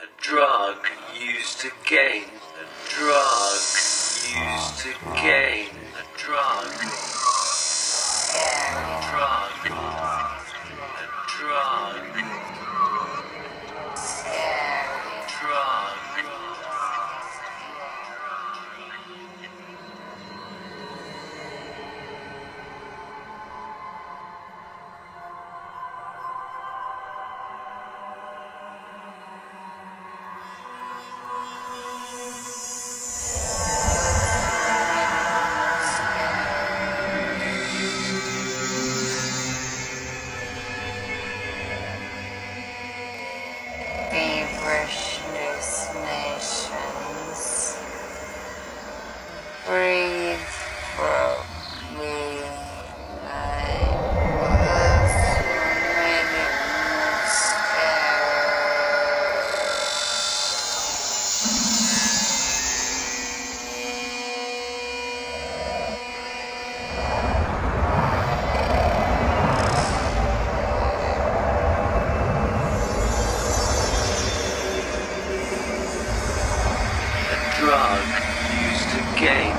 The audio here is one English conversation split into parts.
A drug used to gain. A drug used to gain. A drug. A drug. A drug. Feverish nations, breathe from me. I was remaining scared. Drug used to gain.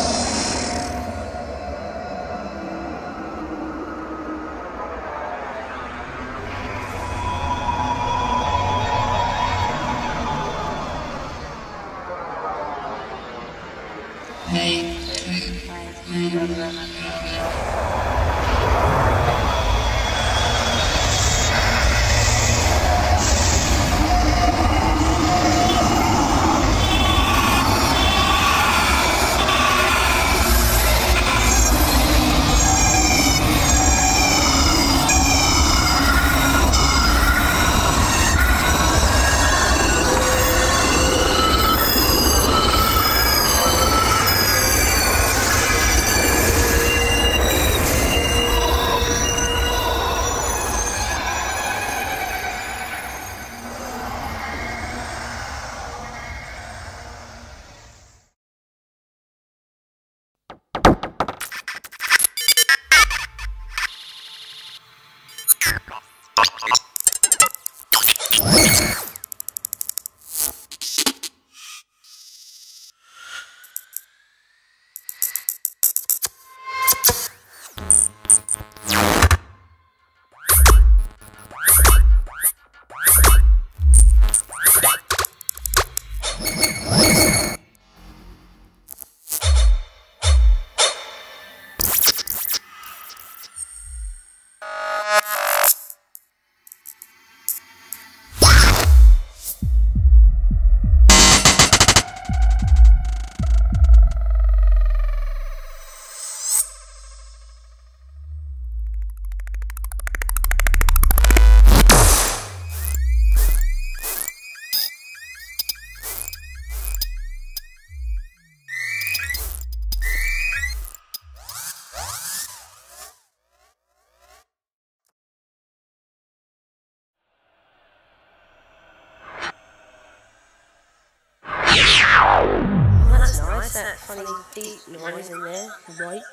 That's nice, that funny deep noise in there. Right.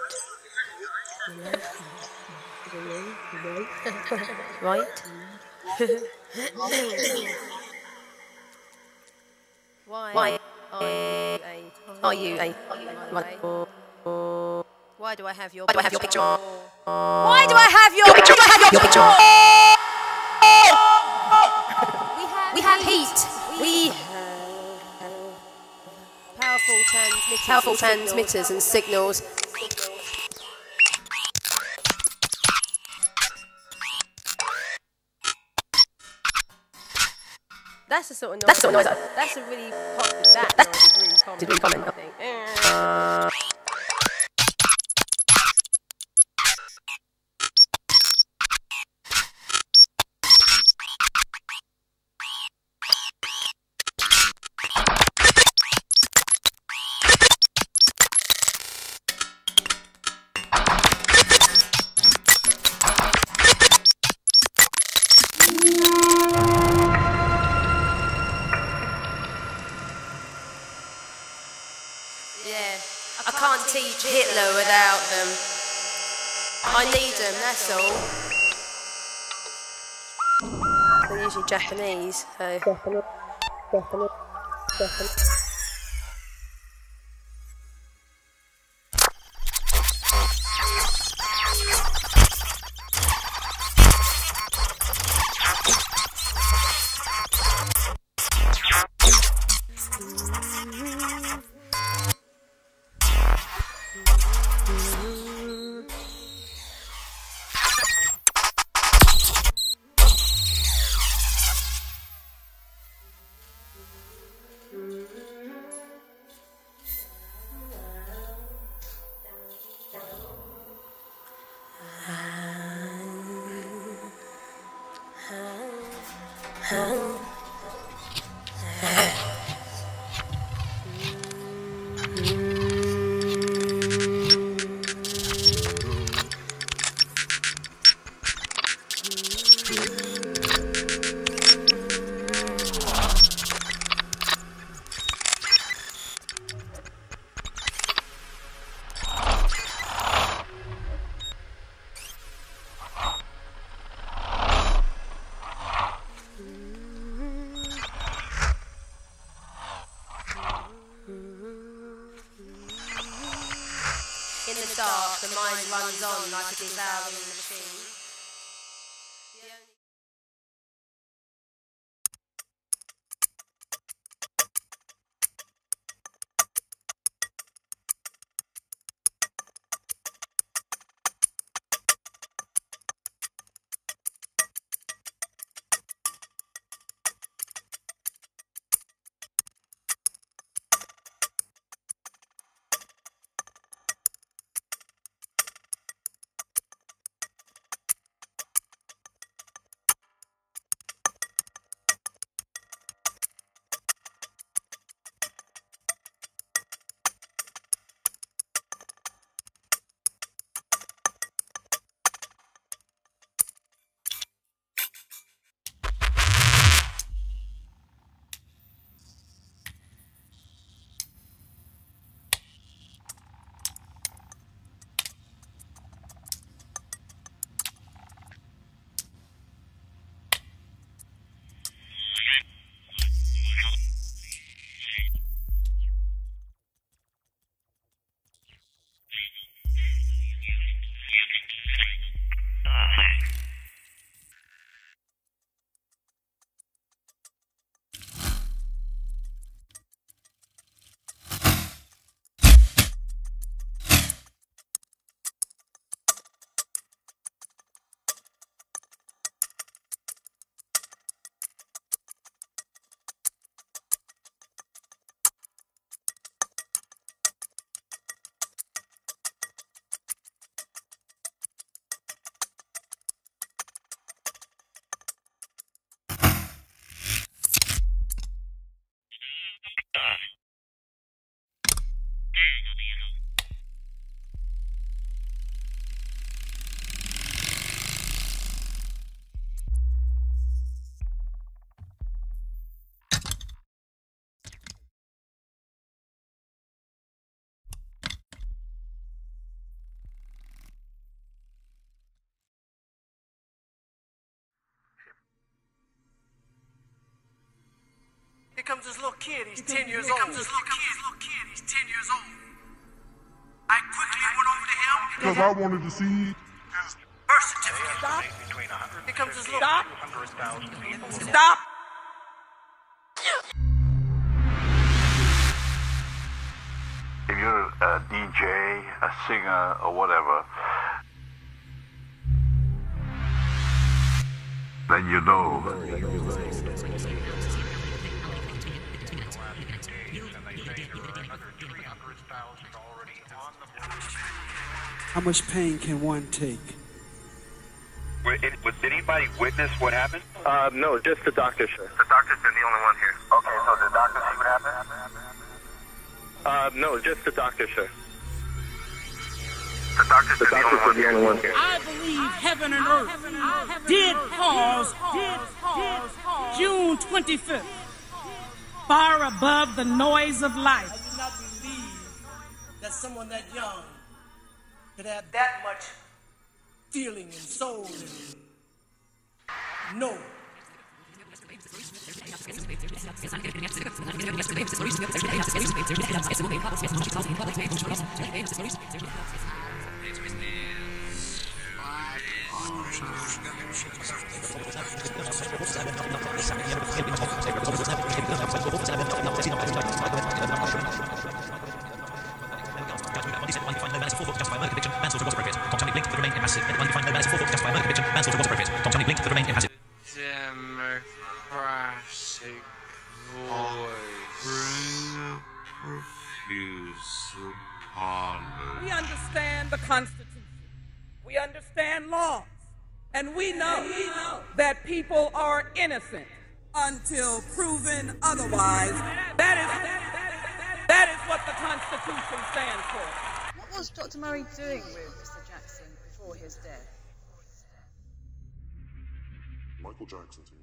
Right. Why are you a right? Why do I have your picture? Why do I have your picture? We have heat. We powerful transmitters and signals. That's the sort of noise. That's a really noise is really common. I think. I can't teach Hitler without them. I need them, that's all. They're usually Japanese, so. In the dark, the mind runs on like a devouring machine. Here comes this little kid, he's 10 years old. He's 10 years old. I quickly went over to him. Because I wanted to see His birth certificate. Stop. Here comes this little... Stop. Stop! If you're a DJ, a singer, or whatever, then you know. How much pain can one take? Was anybody witness what happened? No, just the doctor, sir. The doctor's been the only one here. Okay, so the doctor see what happened? No, just the doctor, sir. The doctor's been the only one here. I believe heaven and earth did pause June 25th, far above the noise of life. I do not believe that someone that young could have that much feeling and soul and know. Democratic voice. Refuse upon We understand the Constitution. We understand laws. And we know that people are innocent until proven otherwise. That is what the Constitution stands for. What was Dr. Murray doing with Mr. Jackson before his death? Michael Jackson.